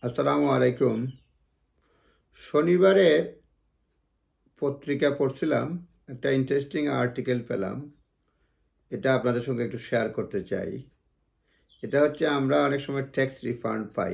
আসসালামু আলাইকুম। শনিবারে পত্রিকা পড়ছিলাম, একটা ইন্টারেস্টিং আর্টিকেল পেলাম। এটা আপনাদের সঙ্গে একটু শেয়ার করতে চাই। এটা হচ্ছে আমরা অনেক সময় ট্যাক্স রিফান্ড পাই।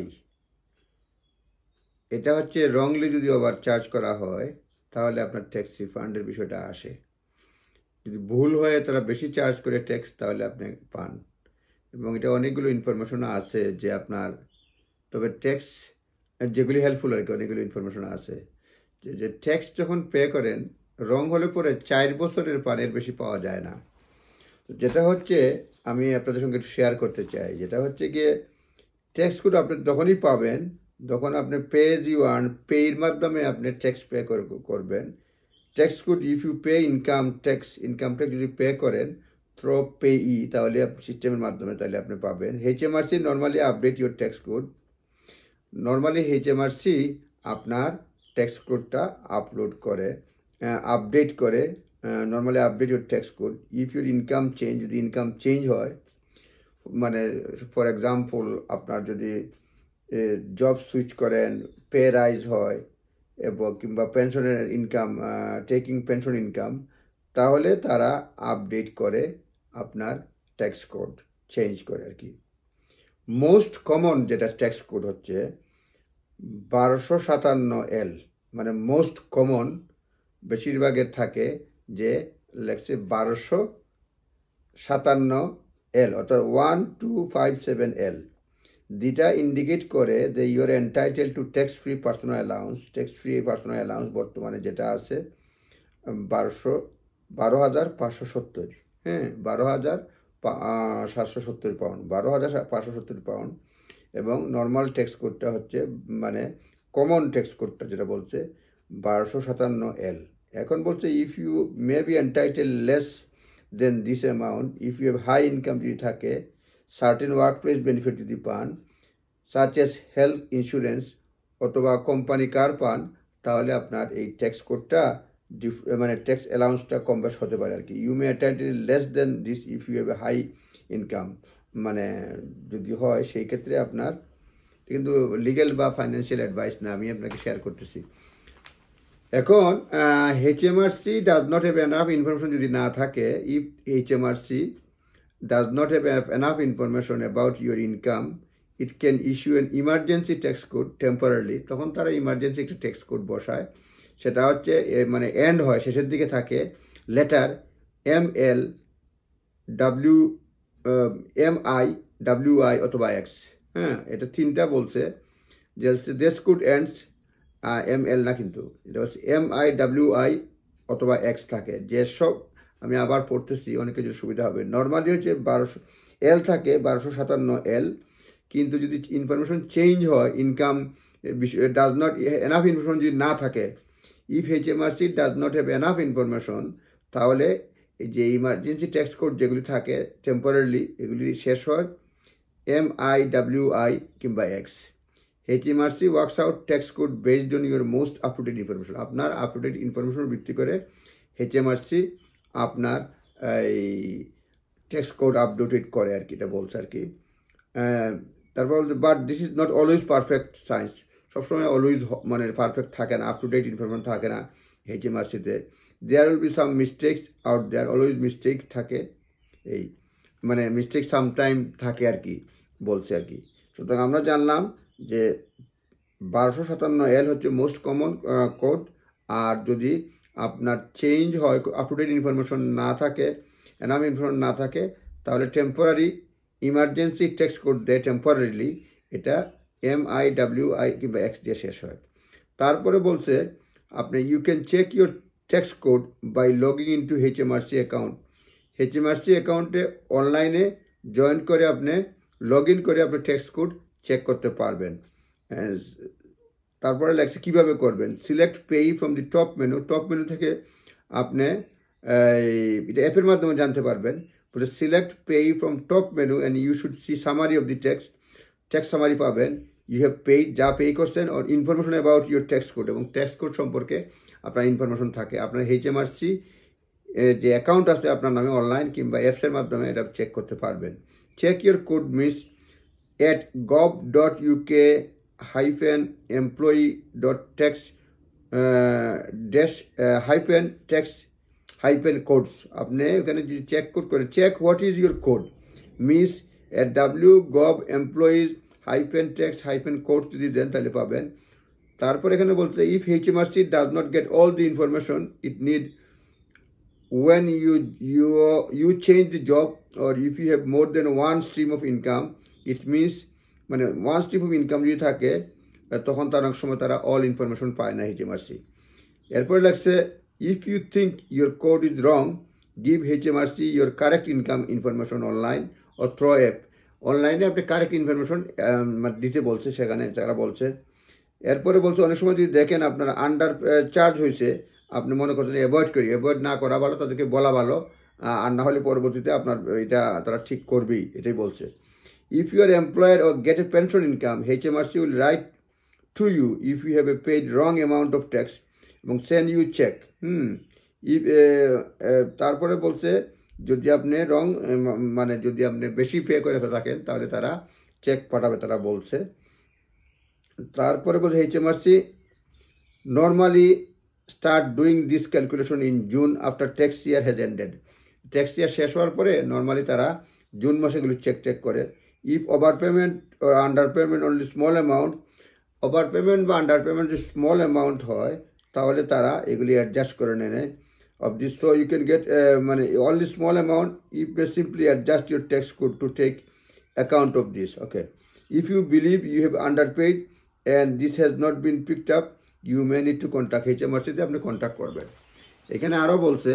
এটা হচ্ছে রংলি যদি ওভারচার্জ করা হয় তাহলে আপনার ট্যাক্স রিফান্ডের বিষয়টা আসে। যদি ভুল হয়ে তারা বেশি চার্জ করে ট্যাক্স তাহলে আপনি পান। এবং এটা অনেকগুলো ইনফরমেশন আছে যে আপনার, তবে ট্যাক্স যেগুলি হেল্পফুল আর কি, অনেকগুলো ইনফরমেশন আছে যে ট্যাক্স যখন পে করেন রং হলে পরে 4 বছরের পানের বেশি পাওয়া যায় না। যেটা হচ্ছে আমি আপনাদের সঙ্গে একটু শেয়ার করতে চাই, যেটা হচ্ছে গিয়ে ট্যাক্সগুলো আপনি তখনই পাবেন যখন আপনি পে এজ ইউ আর্ন, পের মাধ্যমে আপনি ট্যাক্স পে করবেন। Tax code if you pay income tax যদি পে করেন থ্রো পে তাহলে সিস্টেমের মাধ্যমে তাহলে আপনি পাবেন। HMRC normally update your tax code. Normally HMRC আপনার ট্যাক্স কোডটা আপডেট করে normally update your tax code if your income change, যদি ইনকাম চেঞ্জ হয়, মানে ফর এক্সাম্পল আপনার যদি জব সুইচ করেন, পে রাইজ হয় এবং কিংবা পেনশনের ইনকাম, টেকিং পেনশন ইনকাম, তাহলে তারা আপডেট করে আপনার ট্যাক্স কোড চেঞ্জ করে আর কি। মোস্ট কমন যেটা ট্যাক্স কোড হচ্ছে 1257L, মানে মোস্ট কমন বেশিরভাগের থাকে যে লেখছে 1257L অর্থাৎ 1257L। যেটা ইন্ডিকেট করে যে your entitle to tax free personal allowance বর্তমানে যেটা আছে 12,570, হ্যাঁ, 12,770 পাউন্ড, 12,570 পাউন্ড। এবং নর্মাল ট্যাক্স কোডটা হচ্ছে, মানে কমন ট্যাক্স কোডটা যেটা বলছে 1257L। এখন বলছে if you may be entitle less than this amount, if you have high income যদি থাকে, সার্টেন ওয়ার্ক প্লেস বেনিফিট যদি পান, সাচ এস হেলথ ইন্স্যুরেন্স অথবা কোম্পানি কার পান, তাহলে আপনার এই ট্যাক্স কোডটা মানে ট্যাক্স অ্যালাউন্সটা কম বেশ হতে পারে আর কি। You may entitle less than this if you have a high income, মানে যদি হয় সেই ক্ষেত্রে আপনার, কিন্তু লিগ্যাল বা ফাইন্যান্সিয়াল অ্যাডভাইস না, আমি আপনাকে শেয়ার করতেছি। এখন HMRC does not have enough information যদি না থাকে, if HMRC does not have enough information about your income, it can issue an emergency tax code temporary. তখন তারা ইমার্জেন্সি একটা ট্যাক্স কোড বসায়, সেটা হচ্ছে মানে এন্ড হয়, শেষের দিকে থাকে লেটার MI অথবা X। হ্যাঁ, এটা তিনটা বলছে যে দিস কোড এন্ডস ML না, কিন্তু এটা হচ্ছে MIWI অথবা X থাকে। যেসব আমি আবার পড়তেছি অনেকের জন্য সুবিধা হবে, নর্মালি হচ্ছে 1200L থাকে, 1257L। কিন্তু যদি ইনফরমেশন চেঞ্জ হয়, income does not enough information যদি না থাকে, if HMRC does not have enough information, তাহলে এই যে ইমার্জেন্সি ট্যাক্স কোড যেগুলি থাকে টেম্পোরারি, এগুলি শেষ হয় MIWI কিংবা X। HMRC works out tax code based on your most up to date information. আপনার আপ টু ডেট ইনফরমেশন ভিত্তি করে HMRC আপনার এই ট্যাক্স কোড আপডেটেড করে আর কি, এটা বলছে আর কি। তারপর বলছে but this is not always perfect science. সবসময় অলওয়েজ মানে পারফেক্ট থাকে না, আপ টু ডেট ইনফরমেশন থাকে না HMRCতে। There will be some mistakes out there, always mistake থাকে, এই মানে মিস্টেক সামটাইম থাকে আর কি, বলছে আর কি। সুতরাং আমরা জানলাম যে 1257L হচ্ছে মোস্ট কমন কোড। আর যদি আপনার চেঞ্জ হয়, আপ টু ডেট ইনফরমেশন না থাকে, এনাম ইনফরমেশন না থাকে, তাহলে টেম্পোরারি ইমার্জেন্সি ট্যাক্স কোড দেয় টেম্পোরারিলি, এটা MIWI কিংবা X দিয়ে শেষ হয়। তারপরে বলছে আপনি you can check your tax code by logging in to HMRC account. HMRC অ্যাকাউন্টে অনলাইনে জয়েন করে আপনি লগ ইন করে আপনি ট্যাক্স কোড চেক করতে পারবেন। তারপরে লেখছে কীভাবে করবেন, select pay from the top menu থেকে আপনি এটা অ্যাপের মাধ্যমে জানতে পারবেন। বলে select pay from top menu and you should see summary of the tax summary পাবেন। ইউ হ্যাভ পেইড, যা পে করছেন, or information about your tax code, এবং ট্যাক্স কোড সম্পর্কে আপনার ইনফরমেশন থাকে। আপনার HMRC যে অ্যাকাউন্ট আছে আপনার নামে অনলাইন কিংবা অ্যাপসের মাধ্যমে এটা চেক করতে পারবেন। Check your code miss at gov.uk employee.tax tax codes আপনি ওখানে যদি চেক কোড করে check what is your code miss wgov employees tax codes যদি দেন তাহলে পাবেন তারপর এখানে বলতে if HMRC does not get all the information it need when you change the job or if you have more than one stream of income it means মানে one stream of income যদি থাকে তখন তার অনেক সময় তারা all information পায় না HMRC এরপর লাগছে if you think your code is wrong give HMRC your correct income information online or through app অনলাইনে আপনি কারেক্ট ইনফরমেশন দিতে বলছে সেখানে যারা বলছে এরপরে বলছে অনেক সময় যদি দেখেন আপনার আন্ডার চার্জ হয়েছে আপনি মনে করছেন অ্যাভয়েড না করা ভালো তাদেরকে বলা ভালো আর না হলে পরবর্তীতে আপনার এটা তারা ঠিক করবেই এটাই বলছে if you are employed or get a pension income HMRC will write to you if you have a paid wrong amount of tax এবং send you check তারপরে বলছে যদি আপনি রং মানে যদি আপনি বেশি পে করে থাকেন তাহলে তারা চেক পাঠাবে তারা বলছে তারপরে বলছে HMRC normally start doing this calculation in June after tax year has ended tax year শেষ হওয়ার পরে নরমালি তারা জুন মাসে এগুলো চেক করে if overpayment or underpayment only small amount overpayment বা underpayment যদি small amount হয় তাহলে তারা এগুলি অ্যাডজাস্ট করে নেয় of this so you can get মানে only small amount if they simply adjust your tax code to take account of this okay if you believe you have underpaid and this has not been picked up you may need to contact HMRC তে আপনি contact করবেন এখানে আরো বলছে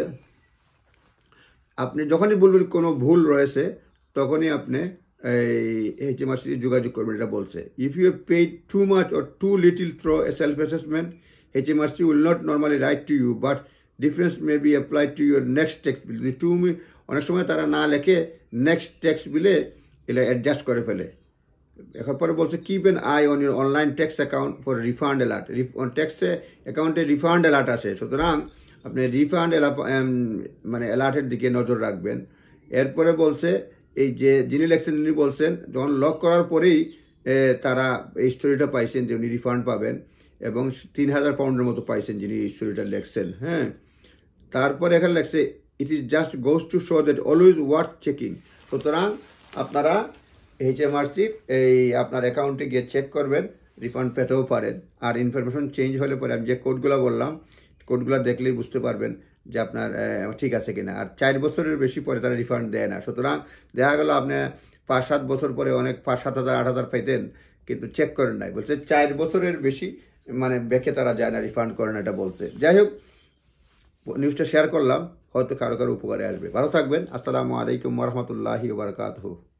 আপনি যখনই বলবেন কোনো ভুল রয়েছে তখনই আপনি এই HMRC যোগাযোগ করবেন এটা বলছে if you have paid too much or too little through a self assessment HMRC will not normally write to you but difference may be applied to your next tax bill the two অনেক সময় তারা না লেখে next tax বিলে এটা adjust করে ফেলে এখন পরে বলছে keep an eye on your online tax account for refund alert tax অ্যাকাউন্টে রিফান্ড অ্যালার্ট আসে সুতরাং আপনি রিফান্ড মানে অ্যালার্টের দিকে নজর রাখবেন এরপরে বলছে এই যে যিনি লেখছেন উনি বলছেন যখন লক করার পরেই তারা এই স্টোরিটা পাইছেন যে উনি রিফান্ড পাবেন এবং 3000 পাউন্ডের মতো পাইছেন যিনি এই স্টোরিটা লেখছেন হ্যাঁ তারপরে এখানে লেখছে it is just goes to show that always worth checking সুতরাং আপনারা HMRC এই আপনার অ্যাকাউন্টে গিয়ে চেক করবেন রিফান্ড পেতেও পারেন আর ইনফরমেশন চেঞ্জ হলে পরে আমি যে কোডগুলো বললাম কোডগুলো দেখলেই বুঝতে পারবেন যে আপনার ঠিক আছে কিনা আর 4 বছরের বেশি পরে তারা রিফান্ড দেয় না সুতরাং দেখা গেল আপনি 5-7 বছর পরে অনেক 5-7,000-8,000 পাইতেন কিন্তু চেক করেন নাই বলছে 4 বছরের বেশি মানে বেঁকে তারা যায় না রিফান্ড করে না এটা বলছে যাই হোক নিউজটা শেয়ার করলাম হয়তো কারো কারো উপকারে আসবে ভালো থাকবেন আসসালামু আলাইকুম ওয়া রাহমাতুল্লাহি ওয়া বারাকাতুহু